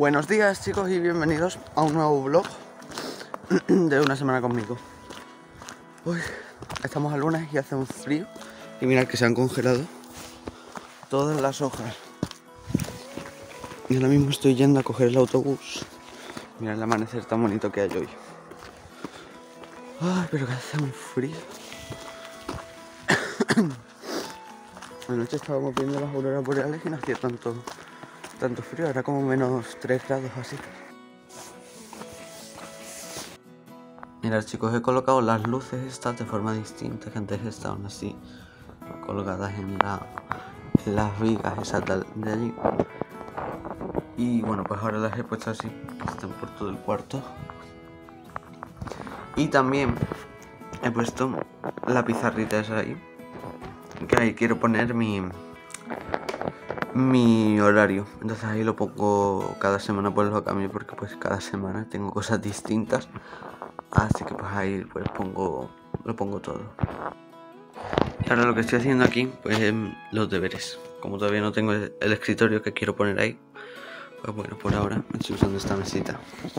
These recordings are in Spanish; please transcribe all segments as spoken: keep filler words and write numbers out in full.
Buenos días, chicos, y bienvenidos a un nuevo vlog de una semana conmigo. Uy, estamos a lunes y hace un frío. Y mirad que se han congelado todas las hojas. Y ahora mismo estoy yendo a coger el autobús. Mirad el amanecer tan bonito que hay hoy. Ay, pero que hace un frío. Anoche estábamos viendo las auroras boreales y no hacía tanto, tanto frío, era como menos tres grados así. Mirad, chicos, he colocado las luces estas de forma distinta, que antes estaban así colgadas en, la, en las vigas esas de, de allí. Y bueno, pues ahora las he puesto así, que están por todo el cuarto. Y también he puesto la pizarrita esa ahí, que ahí quiero poner mi mi horario. Entonces ahí lo pongo cada semana, pues lo cambio porque pues cada semana tengo cosas distintas. Así que pues ahí pues pongo lo pongo todo. Y ahora lo que estoy haciendo aquí pues es los deberes. Como todavía no tengo el, el escritorio que quiero poner ahí, pues bueno, por ahora estoy usando esta mesita.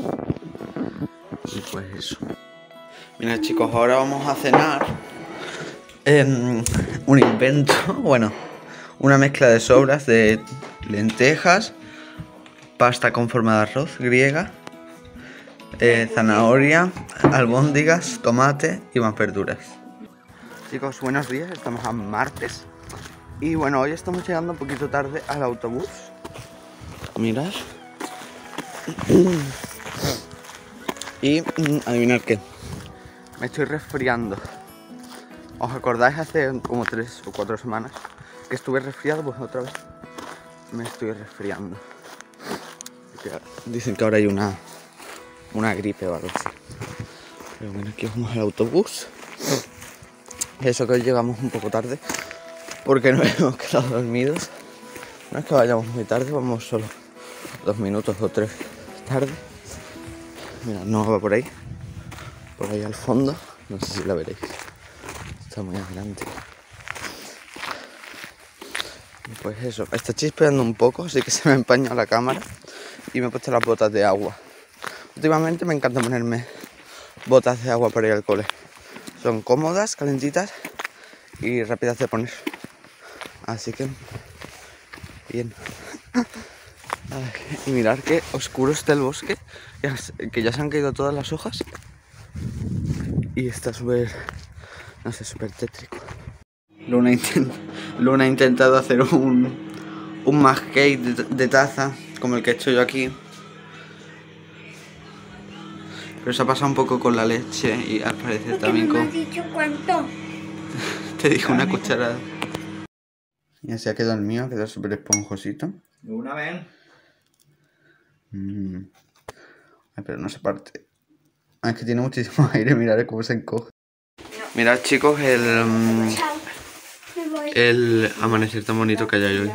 Y pues eso. Mira, chicos, ahora vamos a cenar eh, un invento, bueno, una mezcla de sobras de lentejas, pasta con forma de arroz griega, eh, zanahoria, albóndigas, tomate y más verduras. Chicos, buenos días, estamos a martes. Y bueno, hoy estamos llegando un poquito tarde al autobús. Mirad. Y adivinad qué, me estoy resfriando. ¿Os acordáis hace como tres o cuatro semanas que estuve resfriado? Pues otra vez me estoy resfriando. Dicen que ahora hay una, una gripe o algo así. Pero bueno, aquí vamos al autobús. Eso que hoy llegamos un poco tarde porque nos hemos quedado dormidos. No es que vayamos muy tarde, vamos solo dos minutos o tres tarde. Mira, no va por ahí. Por ahí al fondo. No sé si la veréis. Está muy adelante. Pues eso, está chispeando un poco, así que se me ha empañado la cámara y me he puesto las botas de agua. Últimamente me encanta ponerme botas de agua para ir al cole. Son cómodas, calentitas y rápidas de poner. Así que bien. Ay, y mirad qué oscuro está el bosque, que ya se han caído todas las hojas y está súper, no sé, súper tétrico. Luna, intent Luna ha intentado hacer un, un mug cake de, de taza, como el que he hecho yo aquí. Pero se ha pasado un poco con la leche y al parecer también con... ¿Me has dicho cuánto? Te dijo una cucharada. Y así ha quedado el mío, ha quedado súper esponjosito. ¿Una vez? Mm. Ay, pero no se parte. Ah, es que tiene muchísimo aire, mirad cómo se encoge. No. Mirad, chicos, el... Um, el amanecer tan bonito que hay hoy.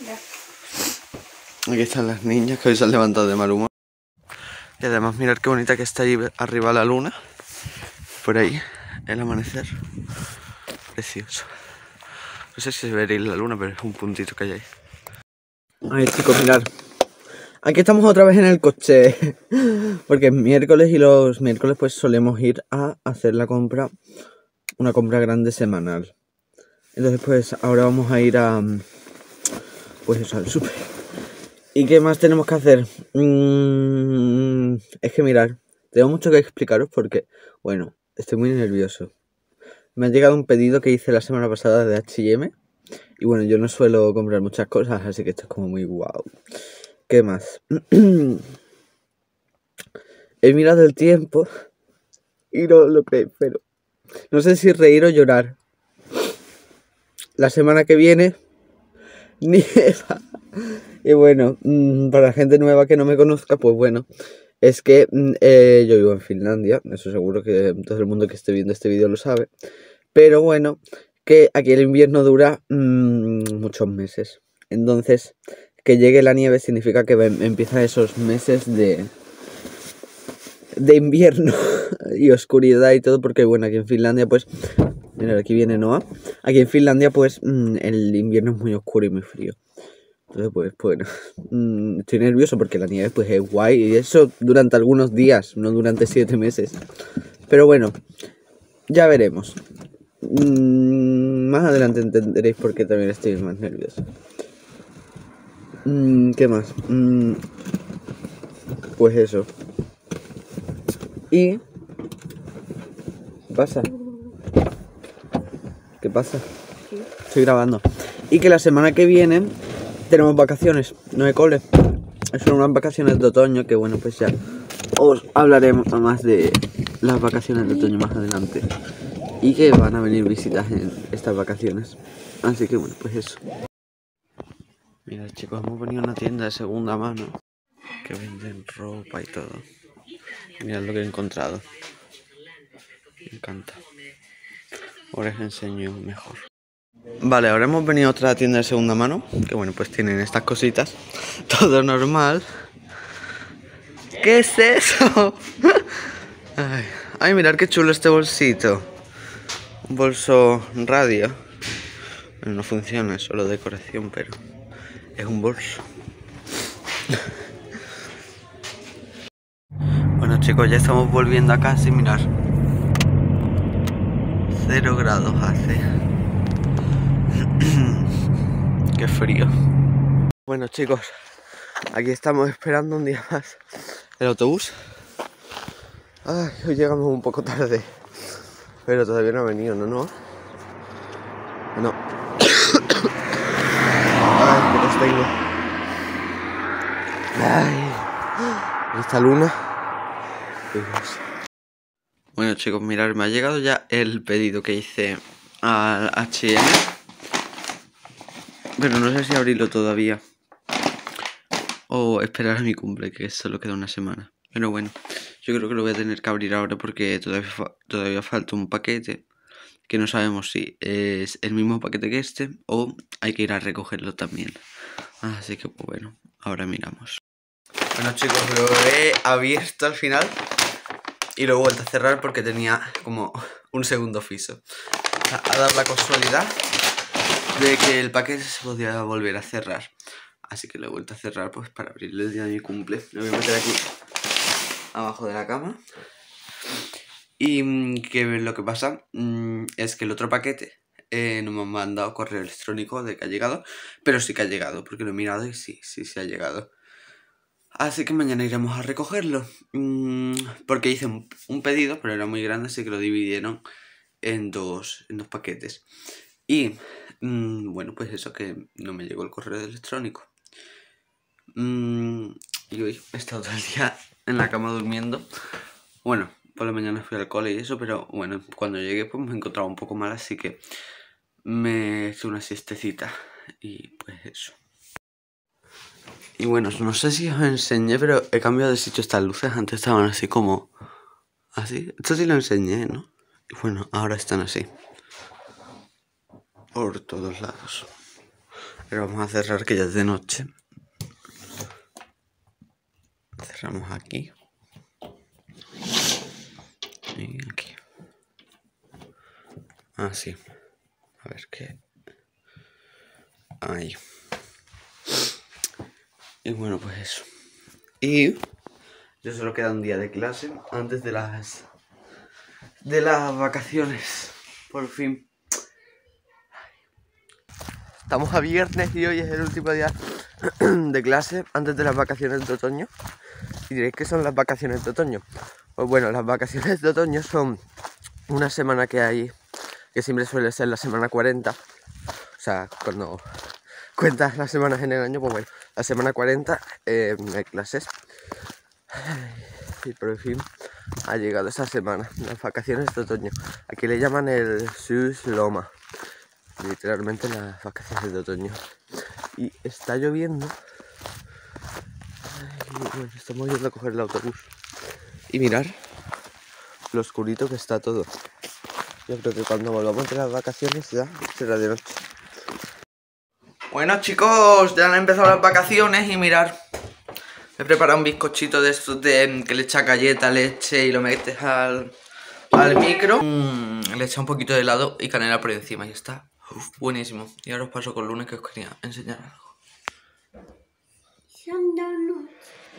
Aquí están las niñas que hoy se han levantado de mal humor. Y además mirad qué bonita que está ahí arriba la luna. Por ahí, el amanecer. Precioso. No sé si se veréis la luna, pero es un puntito que hay ahí. Ay, chicos, mirad. Aquí estamos otra vez en el coche. Porque es miércoles y los miércoles pues solemos ir a hacer la compra. Una compra grande semanal. Entonces pues ahora vamos a ir a... Pues eso, al súper. ¿Y qué más tenemos que hacer? Mm, es que mirad, tengo mucho que explicaros porque, bueno, estoy muy nervioso. Me ha llegado un pedido que hice la semana pasada de H y M. Y bueno, yo no suelo comprar muchas cosas, así que esto es como muy guau. ¿Qué más? He mirado el tiempo y no lo creéis, pero no sé si reír o llorar. La semana que viene nieva. Y bueno, para la gente nueva que no me conozca, pues bueno, es que eh, yo vivo en Finlandia. Eso seguro que todo el mundo que esté viendo este vídeo lo sabe. Pero bueno, que aquí el invierno dura mmm, muchos meses. Entonces, que llegue la nieve significa que empiezan esos meses de, de invierno y oscuridad y todo. Porque bueno, aquí en Finlandia pues... Mirad, aquí viene Noah. Aquí en Finlandia pues mmm, el invierno es muy oscuro y muy frío. Entonces pues bueno, mmm, estoy nervioso porque la nieve pues es guay y eso durante algunos días, no durante siete meses. Pero bueno, ya veremos. Mm, más adelante entenderéis por qué también estoy más nervioso. Mm, ¿Qué más? Mm, pues eso. ¿Y qué pasa? ¿Qué pasa? ¿Qué? Estoy grabando. Y que la semana que viene tenemos vacaciones, no hay cole. Son unas vacaciones de otoño que bueno, pues ya os hablaremos más de las vacaciones de otoño más adelante. Y que van a venir visitas en estas vacaciones. Así que bueno, pues eso. Mira chicos, hemos venido a una tienda de segunda mano que venden ropa y todo. Mirad lo que he encontrado. Me encanta. Ahora os enseño mejor. Vale, ahora hemos venido a otra tienda de segunda mano. Que bueno, pues tienen estas cositas. Todo normal. ¿Qué es eso? Ay, ay, mirad qué chulo este bolsito. Un bolso radio. Bueno, no funciona, es solo decoración, pero es un bolso. Bueno chicos, ya estamos volviendo a casa y mirar. Cero grados hace. Qué frío. Bueno chicos, aquí estamos esperando un día más el autobús. Ay, hoy llegamos un poco tarde, pero todavía no ha venido, ¿no? No. No. Ay, que los tengo. Ay, esta luna. Dios. Bueno chicos, mirad, me ha llegado ya el pedido que hice al H y M. Pero no sé si abrirlo todavía o esperar a mi cumple, que solo queda una semana. Pero bueno, yo creo que lo voy a tener que abrir ahora porque todavía, fa todavía falta un paquete que no sabemos si es el mismo paquete que este o hay que ir a recogerlo también. Así que pues bueno, ahora miramos. Bueno chicos, lo he abierto al final y lo he vuelto a cerrar porque tenía como un segundo piso. Ha dado la casualidad de que el paquete se podía volver a cerrar. Así que lo he vuelto a cerrar pues para abrirle el día de mi cumple. Lo voy a meter aquí abajo de la cama. Y que lo que pasa mmm, es que el otro paquete eh, no me han mandado correo electrónico de que ha llegado. Pero sí que ha llegado, porque lo he mirado y sí, sí, sí ha llegado. Así que mañana iremos a recogerlo. Mmm, porque hice un, un pedido, pero era muy grande, así que lo dividieron en dos, en dos paquetes. Y mmm, bueno, pues eso, que no me llegó el correo electrónico. Mm, y hoy he estado todo el día en la cama durmiendo. Bueno, por la mañana fui al cole y eso, pero bueno, cuando llegué pues me encontraba un poco mal, así que me hice una siestecita y pues eso. Y bueno, no sé si os enseñé, pero he cambiado de sitio estas luces. Antes estaban así como... así. Esto sí lo enseñé, ¿no? Y bueno, ahora están así. Por todos lados. Pero vamos a cerrar que ya es de noche. Cerramos aquí. Y aquí. Ah, sí. A ver qué. Ahí. Y bueno, pues eso. Y yo solo queda un día de clase antes de las de las vacaciones. Por fin. Estamos a viernes y hoy es el último día de clase antes de las vacaciones de otoño. Y diréis que son las vacaciones de otoño. Pues bueno, las vacaciones de otoño son una semana que hay, que siempre suele ser la semana cuarenta. O sea, cuando cuentas las semanas en el año, pues bueno, la semana cuarenta eh, hay clases. Y por fin ha llegado esa semana, las vacaciones de otoño. Aquí le llaman el Sus Loma. Literalmente las vacaciones de otoño. Y está lloviendo. Ay, bueno, estamos yendo a coger el autobús. Y mirar lo oscurito que está todo. Yo creo que cuando volvamos de las vacaciones ya será de noche. Bueno chicos, ya han empezado las vacaciones y mirar. He preparado un bizcochito de estos de que le echas galleta, leche y lo metes al, al micro. Mm, le echa un poquito de helado y canela por encima y está uf, buenísimo. Y ahora os paso con Lunes que os quería enseñar algo.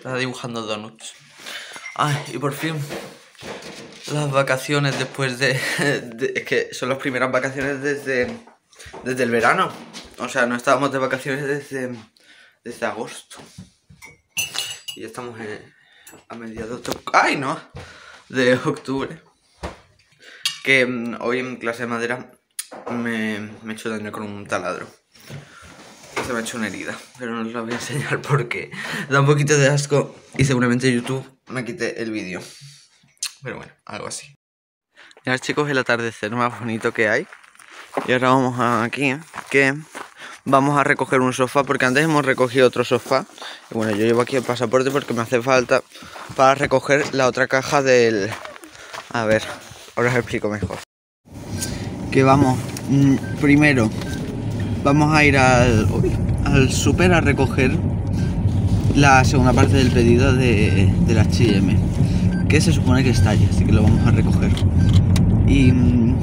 Estaba dibujando donuts. Ay, y por fin las vacaciones después de, de... Es que son las primeras vacaciones desde... Desde el verano. O sea, no estábamos de vacaciones desde... Desde agosto. Y ya estamos en, a mediados de... ¡Ay, no! De octubre. Que um, hoy en clase de madera me, me he hecho daño con un taladro. Se me ha hecho una herida, pero no os la voy a enseñar porque da un poquito de asco y seguramente YouTube me quite el vídeo. Pero bueno, algo así. Mirad, chicos, el atardecer más bonito que hay. Y ahora vamos aquí, que vamos a recoger un sofá, porque antes hemos recogido otro sofá. Y bueno, yo llevo aquí el pasaporte porque me hace falta para recoger la otra caja del... A ver, ahora os explico mejor. Que vamos, mmm, primero... Vamos a ir al, al súper a recoger la segunda parte del pedido de, de la H y M, que se supone que está allí, así que lo vamos a recoger. Y mmm,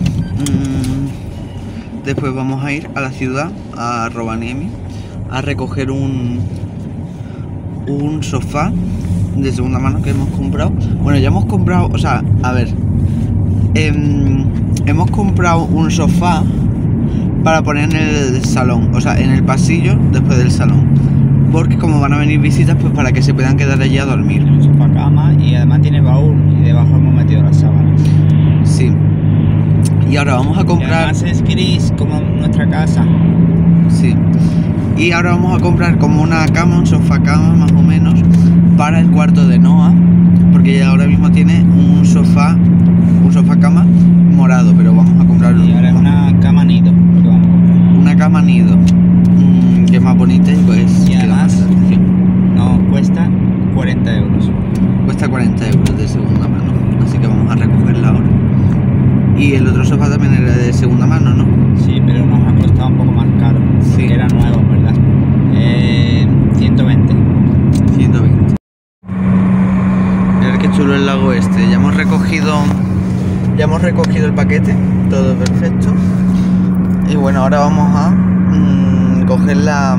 después vamos a ir a la ciudad, a Rovaniemi, a recoger un, un sofá de segunda mano que hemos comprado. Bueno, ya hemos comprado, o sea, a ver, eh, hemos comprado un sofá para poner en el salón, o sea, en el pasillo después del salón, porque como van a venir visitas, pues para que se puedan quedar allí a dormir. Tiene un sofá cama y además tiene baúl y debajo hemos metido las sábanas. Sí. Y ahora vamos a comprar... Y además es gris como nuestra casa. Sí. Y ahora vamos a comprar como una cama, un sofá cama más o menos, para el cuarto de Noah, porque ella ahora mismo tiene un sofá, un sofá cama morado, pero vamos a comprar... Y ahora es una cama nido. Una cama nido, mmm, que es más bonita y pues... Y además nos cuesta cuarenta euros. Cuesta cuarenta euros de segunda mano, así que vamos a recogerla ahora. Y el otro sofá también era de segunda mano, ¿no? Sí, pero nos ha costado un poco más caro. Sí. Era nuevo, ¿verdad? Eh, ciento veinte. ciento veinte. Mirad qué chulo el lago este. Ya hemos recogido... Ya hemos recogido el paquete, todo perfecto. Y bueno, ahora vamos a mmm, coger la,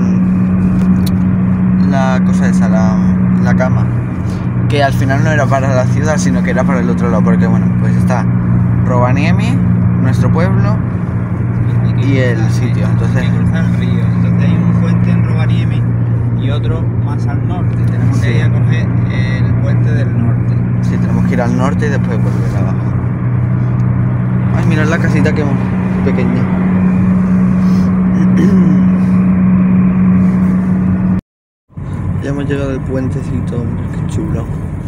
la cosa esa, la, la cama, que al final no era para la ciudad, sino que era para el otro lado, porque bueno, pues está Rovaniemi, nuestro pueblo, y el sitio. Entonces hay que cruzar el río, entonces hay un puente en Rovaniemi y otro más al norte. Tenemos sí. que ir a coger el puente del norte. Sí, tenemos que ir al norte y después volver abajo. Ay, mirad la casita que pequeña. Ya hemos llegado al puentecito, hombre, qué chulo.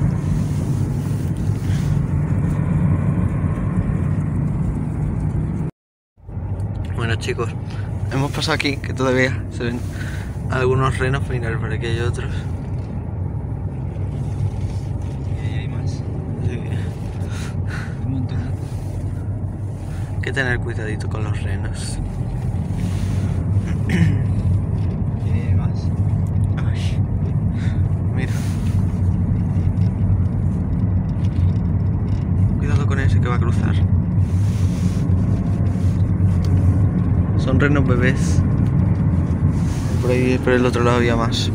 Bueno, chicos, hemos pasado aquí, que todavía se ven algunos renos, mirar, por aquí hay otros. Y ahí hay más. Sí. Un montón. Hay que tener cuidadito con los renos. Que va a cruzar. Son renos bebés. Por ahí, por el otro lado había más.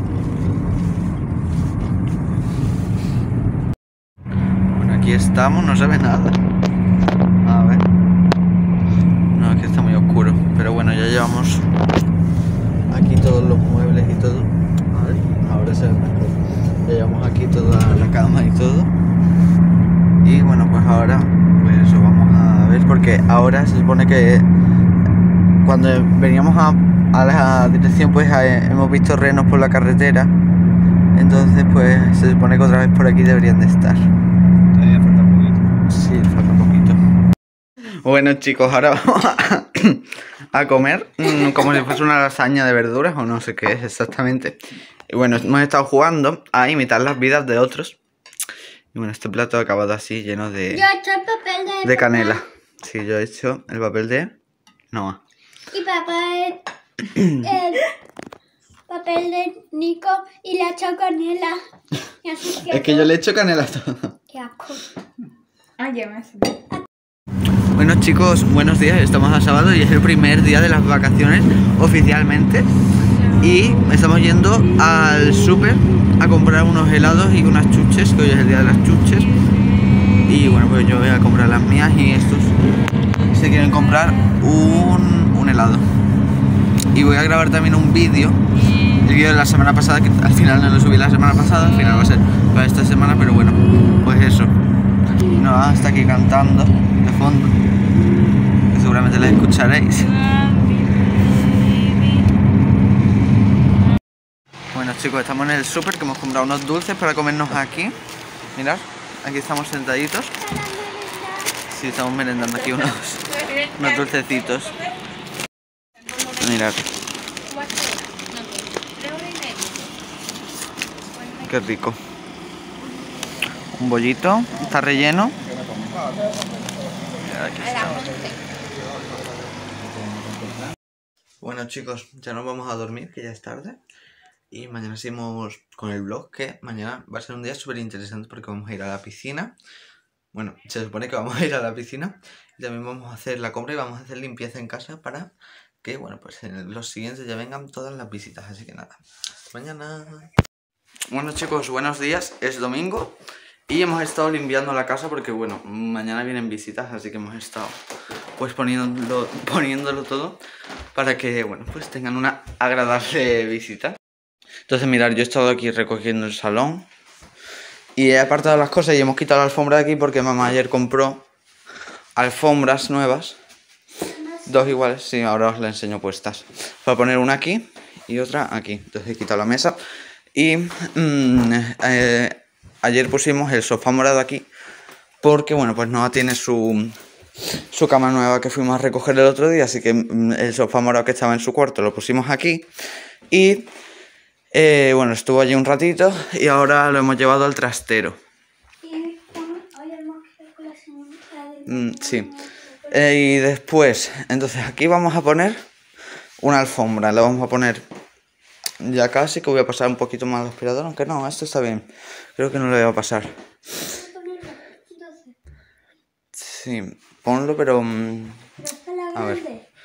Bueno, aquí estamos, no se ve nada. A ver. No, aquí está muy oscuro. Pero bueno, ya llevamos aquí todos los muebles y todo. A ver, ahora se ve mejor. Ya llevamos aquí toda la cama y todo. Y bueno, pues ahora, pues eso vamos a ver, porque ahora se supone que cuando veníamos a, a la dirección, pues a, hemos visto renos por la carretera. Entonces pues se supone que otra vez por aquí deberían de estar. Todavía falta un poquito. Sí, falta un poquito. Bueno, chicos, ahora vamos a, a comer mmm, como si fuese una lasaña de verduras o no sé qué es exactamente. Y bueno, hemos estado jugando a imitar las vidas de otros. Y bueno, este plato ha acabado así, lleno de... Yo he hecho el papel de... De canela. Sí, yo he hecho el papel de... Noah. Y papá el... el papel de Nico y le ha hecho canela. Y así que es que yo le he hecho canela a todo. Qué asco. Ah, ya me sé. Bueno, chicos, buenos días. Estamos a sábado y es el primer día de las vacaciones oficialmente. Y estamos yendo al súper a comprar unos helados y unas chuches, que hoy es el día de las chuches. Y bueno, pues yo voy a comprar las mías y estos se quieren comprar un, un helado. Y voy a grabar también un vídeo, el vídeo de la semana pasada, que al final no lo subí la semana pasada, al final va a ser para esta semana, pero bueno, pues eso. No, está aquí cantando de fondo, que seguramente la escucharéis. Bueno chicos, estamos en el súper, que hemos comprado unos dulces para comernos aquí. Mirad, aquí estamos sentaditos. Sí, estamos merendando aquí unos, unos dulcecitos. Mirad. Qué rico. Un bollito, está relleno. Mirad, aquí está. Bueno chicos, ya nos vamos a dormir, que ya es tarde. Y mañana seguimos con el vlog, que mañana va a ser un día súper interesante porque vamos a ir a la piscina. Bueno, se supone que vamos a ir a la piscina y también vamos a hacer la compra y vamos a hacer limpieza en casa para que, bueno, pues en los siguientes ya vengan todas las visitas. Así que nada, hasta mañana. Bueno chicos, buenos días, es domingo y hemos estado limpiando la casa porque, bueno, mañana vienen visitas, así que hemos estado pues poniéndolo, poniéndolo todo para que, bueno, pues tengan una agradable visita. Entonces mirad, yo he estado aquí recogiendo el salón y he apartado las cosas y hemos quitado la alfombra de aquí porque mamá ayer compró alfombras nuevas, dos iguales, sí, ahora os las enseño puestas, para poner una aquí y otra aquí. Entonces he quitado la mesa y mmm, eh, ayer pusimos el sofá morado aquí porque, bueno, pues Noah tiene su, su cama nueva que fuimos a recoger el otro día, así que mmm, el sofá morado que estaba en su cuarto lo pusimos aquí y... Eh, bueno, estuvo allí un ratito y ahora lo hemos llevado al trastero. Mm, sí. Eh, y después, entonces aquí vamos a poner una alfombra. La vamos a poner ya casi, que voy a pasar un poquito más al aspirador, aunque no, esto está bien. Creo que no le voy a pasar. Sí, ponlo, pero... Um, a ver.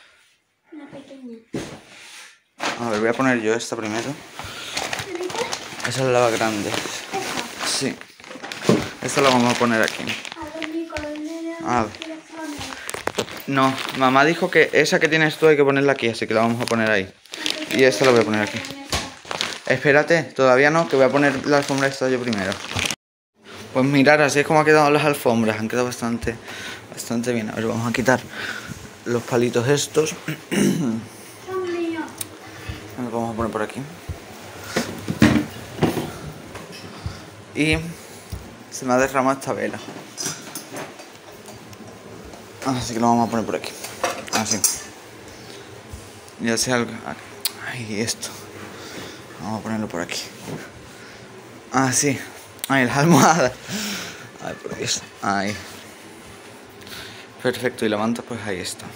A ver, voy a poner yo esta primero. Esa es la lava grande. Sí. Esta la vamos a poner aquí. A ver. No, mamá dijo que esa que tienes tú hay que ponerla aquí, así que la vamos a poner ahí. Y esta la voy a poner aquí. Espérate, todavía no, que voy a poner la alfombra esta yo primero. Pues mirar, así es como han quedado las alfombras. Han quedado bastante, bastante bien. A ver, vamos a quitar los palitos estos. Los vamos a poner por aquí. Y se me ha derramado esta vela. Así que lo vamos a poner por aquí. Así. Ya sea algo. Ay, esto. Vamos a ponerlo por aquí. Así. Ay, las almohadas. Ay, por Dios. Ahí. Perfecto. Y la manta, pues ahí está.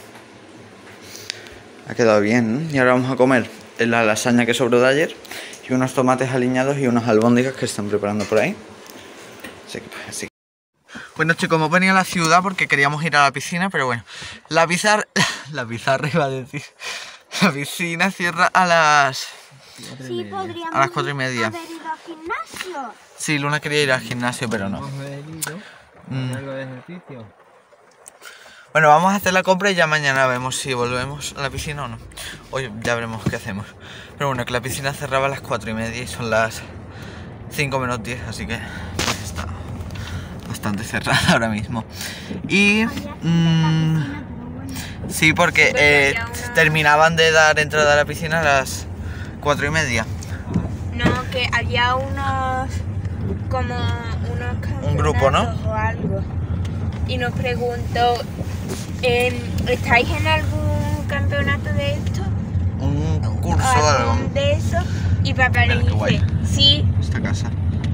Ha quedado bien, ¿eh? Y ahora vamos a comer la lasaña que sobró de ayer y unos tomates aliñados y unas albóndigas que están preparando por ahí. Así que pues así. Bueno chicos, hemos venido a la ciudad porque queríamos ir a la piscina, pero bueno, la pizarra, la pizarra iba a decir, la piscina cierra a las, Sí, podríamos a las cuatro y media. haber ido al gimnasio. Sí, Luna quería ir al gimnasio, pero no. Mm. ¿Algo de ejercicio? Bueno, vamos a hacer la compra y ya mañana vemos si volvemos a la piscina o no. Hoy ya veremos qué hacemos. Pero bueno, que la piscina cerraba a las cuatro y media y son las cinco menos diez, así que pues está bastante cerrada ahora mismo. Y... Mmm, sí, porque eh, terminaban de dar entrada a la piscina a las cuatro y media. No, que había unos... como unos... Un grupo, ¿no? O algo. Y nos preguntó, eh, ¿estáis en algún campeonato de esto? Un curso o algo. De eso. Y papá le dice, sí. Esta casa.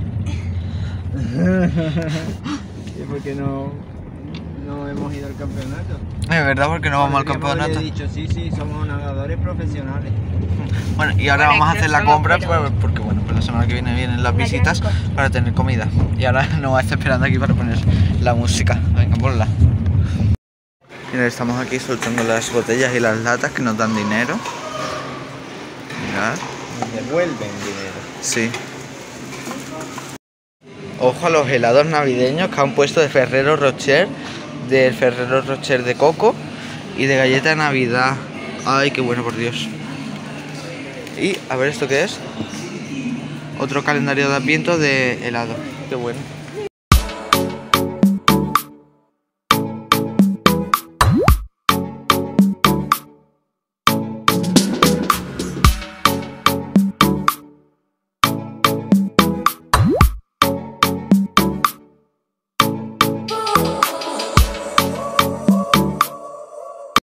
¿Y por qué no, no hemos ido al campeonato? Es verdad, porque no vamos al campeonato. He dicho, sí, sí, somos nadadores profesionales. Bueno, y ahora Bueno, vamos a hacer la somos, compra pero... pues, porque bueno, pues la semana que viene vienen las visitas para tener comida. Y ahora no va a estar esperando aquí para poner la música. Venga, ponla. Mira, estamos aquí soltando las botellas y las latas que nos dan dinero. Mirad. Nos devuelven dinero. Sí. Ojo a los helados navideños que han puesto de Ferrero Rocher, del Ferrero Rocher de coco y de galleta de Navidad. Ay, qué bueno, por Dios. Y a ver esto qué es. Otro calendario de Adviento de helado. Qué bueno.